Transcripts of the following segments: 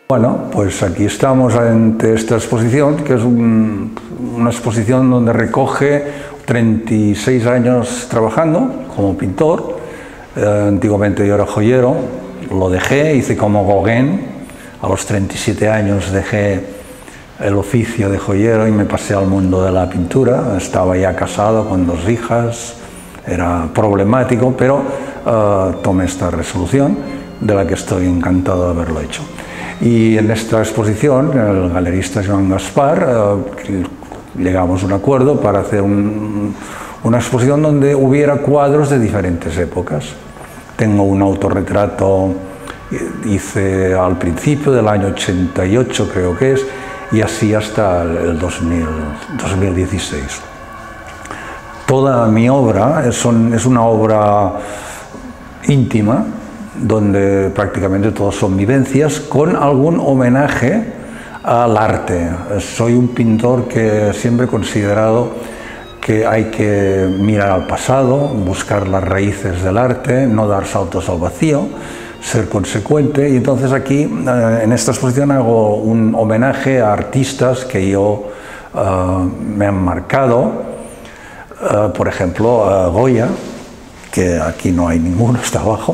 Bueno, pues aquí estamos ante esta exposición, que es una exposición donde recoge 36 años trabajando como pintor. Antiguamente yo era joyero, lo dejé, hice como Gauguin. A los 37 años dejé el oficio de joyero y me pasé al mundo de la pintura. Estaba ya casado con 2 hijas, era problemático, pero tomé esta resolución, de la que estoy encantado de haberlo hecho. Y en esta exposición, el galerista Joan Gaspar, llegamos a un acuerdo para hacer una exposición donde hubiera cuadros de diferentes épocas. Tengo un autorretrato, hice al principio del año 88, creo que es, y así hasta el 2016. Toda mi obra es una obra íntima, donde prácticamente todos son vivencias, con algún homenaje al arte. Soy un pintor que siempre he considerado que hay que mirar al pasado, buscar las raíces del arte, no dar saltos al vacío, ser consecuente, y entonces aquí en esta exposición hago un homenaje a artistas que me han marcado, por ejemplo Goya, que aquí no hay ninguno, está abajo,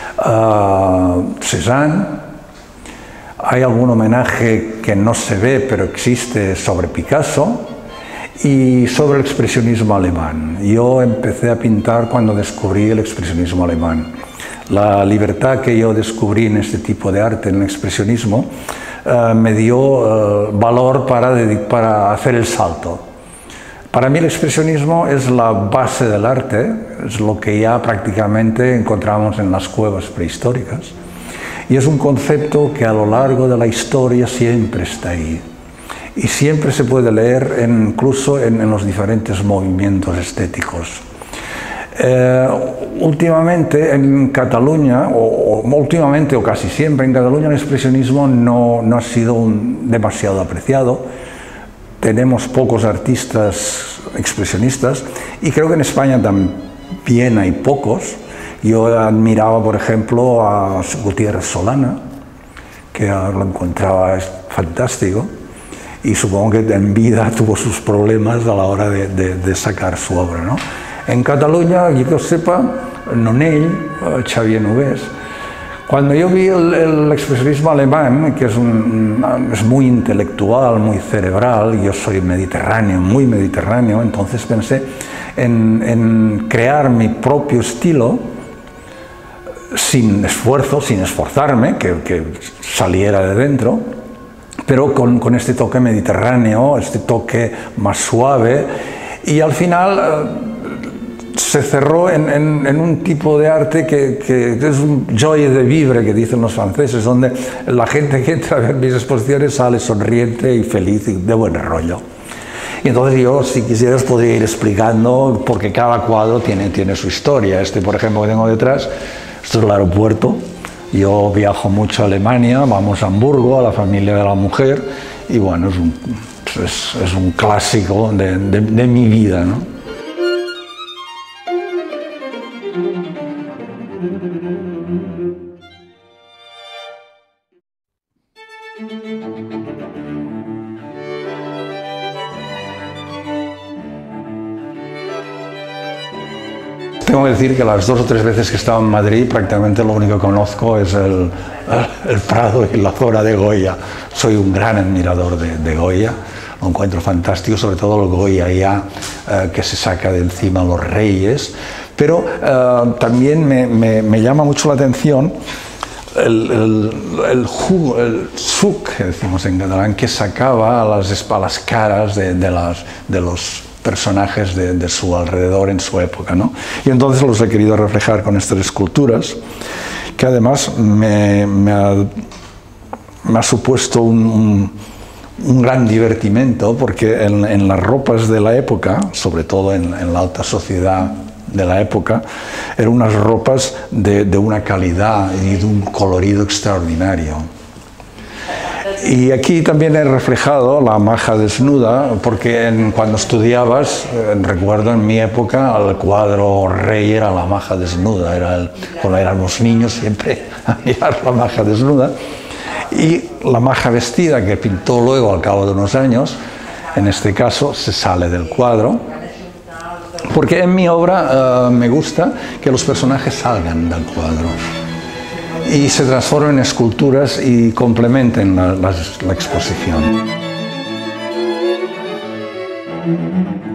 Cézanne. Hay algún homenaje que no se ve pero existe sobre Picasso y sobre el expresionismo alemán. Yo empecé a pintar cuando descubrí el expresionismo alemán. La libertad que yo descubrí en este tipo de arte, en el expresionismo, me dio valor para hacer el salto. Para mí el expresionismo es la base del arte, es lo que ya prácticamente encontramos en las cuevas prehistóricas, y es un concepto que a lo largo de la historia siempre está ahí y siempre se puede leer incluso en los diferentes movimientos estéticos. Últimamente en Cataluña, últimamente o casi siempre en Cataluña, el expresionismo no ha sido demasiado apreciado. Tenemos pocos artistas expresionistas y creo que en España también hay pocos. Yo admiraba, por ejemplo, a Gutiérrez Solana, que lo encontraba fantástico, y supongo que en vida tuvo sus problemas a la hora de sacar su obra, ¿no? En Cataluña, yo que sepa, Nonell, Xavier Nogués. Cuando yo vi el expresionismo alemán, que es muy intelectual, muy cerebral, yo soy mediterráneo, muy mediterráneo, entonces pensé en crear mi propio estilo sin esfuerzo, sin esforzarme, que saliera de dentro, pero con este toque mediterráneo, este toque más suave, y al final se cerró en un tipo de arte que es un joie de vivre, que dicen los franceses, donde la gente que entra a ver mis exposiciones sale sonriente y feliz y de buen rollo. Y entonces yo, si quisieras, podría ir explicando, porque cada cuadro tiene su historia. Este, por ejemplo, que tengo detrás, esto es el aeropuerto. Yo viajo mucho a Alemania, vamos a Hamburgo, a la familia de la mujer, y bueno, es un clásico de mi vida, ¿no? Tengo que decir que las 2 o 3 veces que he estado en Madrid, prácticamente lo único que conozco es el Prado y la zona de Goya. Soy un gran admirador de Goya, lo encuentro fantástico, sobre todo el Goya ya que se saca de encima a los reyes, pero también me llama mucho la atención el suc, que decimos en catalán, que sacaba a las caras de los personajes de su alrededor en su época, ¿no? Y entonces los he querido reflejar con estas esculturas, que además me ha supuesto un gran divertimento, porque en las ropas de la época, sobre todo en la alta sociedad de la época, eran unas ropas de una calidad y de un colorido extraordinario. Y aquí también he reflejado la maja desnuda, porque cuando estudiabas, recuerdo en mi época, el cuadro rey era la maja desnuda, cuando éramos niños siempre a mirar la maja desnuda. Y la maja vestida que pintó luego al cabo de unos años, en este caso se sale del cuadro, porque en mi obra me gusta que los personajes salgan del cuadro y se transformen en esculturas y complementen la exposición.